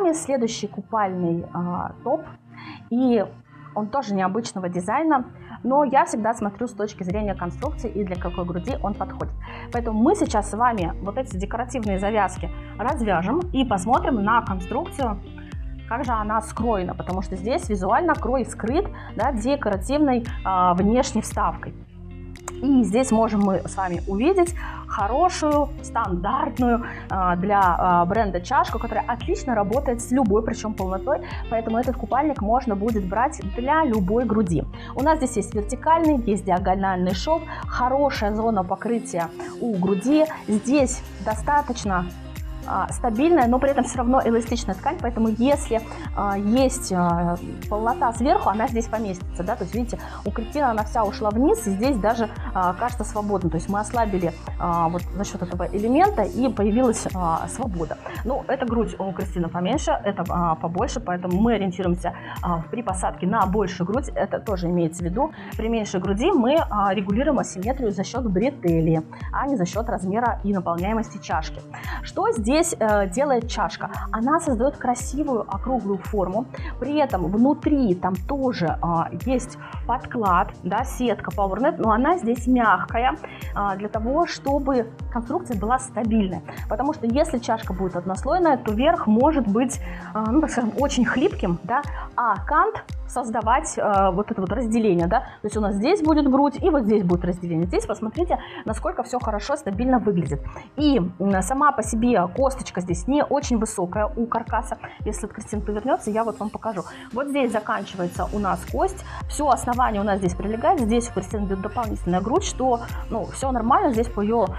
вами следующий купальный топ, и он тоже необычного дизайна, но я всегда смотрю с точки зрения конструкции и для какой груди он подходит. Поэтому мы сейчас с вами вот эти декоративные завязки развяжем и посмотрим на конструкцию, как же она скроена, потому что здесь визуально крой скрыт, да, декоративной внешней вставкой. И здесь можем мы с вами увидеть хорошую, стандартную для бренда чашку, которая отлично работает с любой, причем полнотой, поэтому этот купальник можно будет брать для любой груди. У нас здесь есть вертикальный, есть диагональный шов, хорошая зона покрытия у груди, здесь достаточно стабильная, но при этом все равно эластичная ткань, поэтому если есть полнота сверху, она здесь поместится, да, то есть видите, у Кристины она вся ушла вниз, и здесь даже кажется свободно, то есть мы ослабили вот за счет этого элемента, и появилась свобода. Ну, эта грудь у Кристины поменьше, это побольше, поэтому мы ориентируемся при посадке на большую грудь, это тоже имеется в виду. При меньшей груди мы регулируем асимметрию за счет бретели, а не за счет размера и наполняемости чашки. Что здесь делает чашка? Она создает красивую округлую форму, при этом внутри там тоже есть подклад, да, сетка PowerNet, но она здесь мягкая для того, чтобы конструкция была стабильной, потому что если чашка будет однослойная, то верх может быть, ну, так скажем, очень хлипким, да, а кант создавать вот это вот разделение, да, то есть у нас здесь будет грудь и вот здесь будет разделение. Здесь посмотрите, насколько все хорошо, стабильно выглядит. И сама по себе косточка здесь не очень высокая у каркаса. Если Кристина повернется, я вот вам покажу. Вот здесь заканчивается у нас кость, все основание у нас здесь прилегает, здесь у Кристины идет дополнительная грудь, что, ну, все нормально, здесь по ее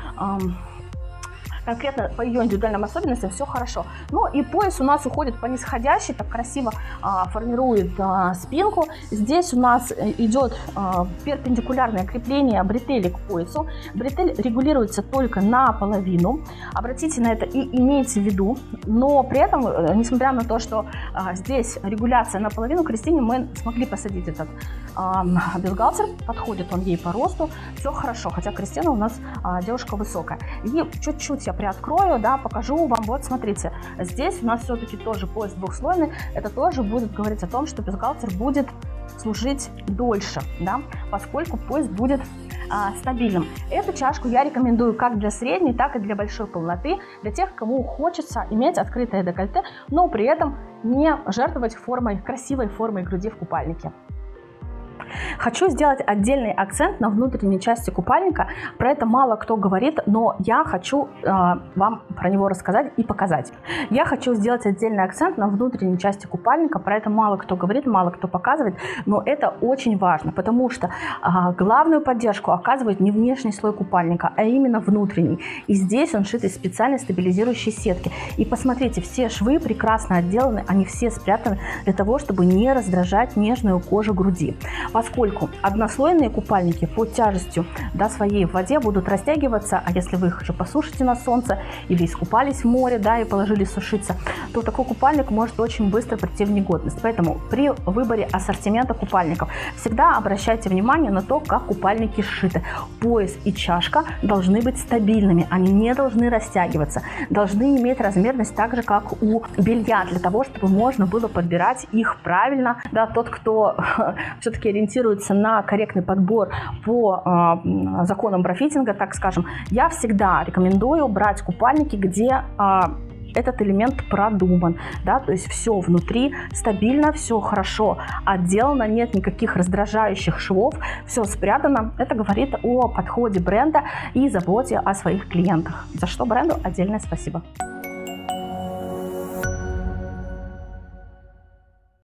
конкретно по ее индивидуальным особенностям все хорошо. Ну и пояс у нас уходит по нисходящей, так красиво формирует спинку. Здесь у нас идет перпендикулярное крепление бретели к поясу. Бретель регулируется только наполовину. Обратите на это и имейте в виду. Но при этом, несмотря на то, что здесь регуляция наполовину, Кристине мы смогли посадить этот бюстгальтер. Подходит он ей по росту. Все хорошо, хотя Кристина у нас девушка высокая. И чуть-чуть я приоткрою, да, покажу вам. Вот смотрите, здесь у нас все-таки тоже пояс двухслойный. Это тоже будет говорить о том, что бюстгальтер будет служить дольше, да, поскольку пояс будет стабильным. Эту чашку я рекомендую как для средней, так и для большой полноты, для тех, кому хочется иметь открытое декольте, но при этом не жертвовать формой, красивой формой груди в купальнике. Хочу сделать отдельный акцент на внутренней части купальника. Про это мало кто говорит, но я хочу вам про него рассказать и показать. Я хочу сделать отдельный акцент на внутренней части купальника. Про это мало кто говорит, мало кто показывает, но это очень важно, потому что главную поддержку оказывает не внешний слой купальника, а именно внутренний. И здесь он шит из специальной стабилизирующей сетки. И посмотрите, все швы прекрасно отделаны, они все спрятаны для того, чтобы не раздражать нежную кожу груди. Поскольку однослойные купальники под тяжестью, да, своей в воде будут растягиваться, а если вы их же посушите на солнце или искупались в море, да, и положили сушиться, то такой купальник может очень быстро прийти в негодность. Поэтому при выборе ассортимента купальников всегда обращайте внимание на то, как купальники сшиты. Пояс и чашка должны быть стабильными, они не должны растягиваться, должны иметь размерность так же, как у белья, для того, чтобы можно было подбирать их правильно. Да, тот, кто все-таки ориентируется на корректный подбор по законам брафитинга, так скажем, я всегда рекомендую брать купальники, где этот элемент продуман, да, то есть все внутри стабильно, все хорошо отделано, нет никаких раздражающих швов, все спрятано. Это говорит о подходе бренда и заботе о своих клиентах, за что бренду отдельное спасибо.